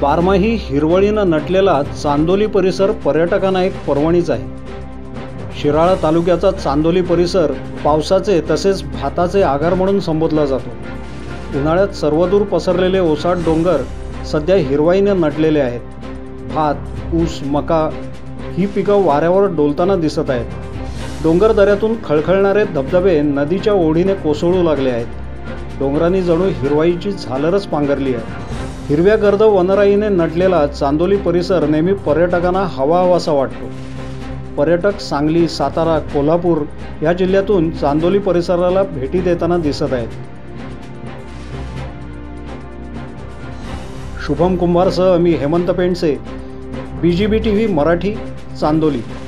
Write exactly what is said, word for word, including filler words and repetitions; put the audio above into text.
बारमाही हिरवळीनं नटलेला चांदोली परिसर पर्यटकांना एक पर्वणीच आहे। शिराळा तालुक्याचा चांदोली परिसर पावसाचे तसेच भाताचे आगार म्हणून संबोधला जातो। उन्हाळ्यात सर्वदूर पसरलेले ओसाड डोंगर सध्या हिरवाईने नटलेले आहेत। भात, ऊस, मका ही पिकं वाऱ्यावर डोलताना दिसत आहेत। डोंगर दऱ्यातून खळखळणारे धबधबे नदीच्या ओढीने कोसळू लागले आहेत। डोंगरांनी जणू हिरवाईची झालरच पांघरली आहे। हिरव्या गर्द वनराईने नटलेला चांदोली परिसर नेहमी पर्यटकांना हवा हवासा वाटतो। पर्यटक सांगली, सातारा, कोल्हापूर या जिल्ह्यातून चांदोली परिसराला भेटी देताना दिसत आहेत। शुभम कुंभारसह मी Hemant Pendse, B G B T V Marathi, Chandoli.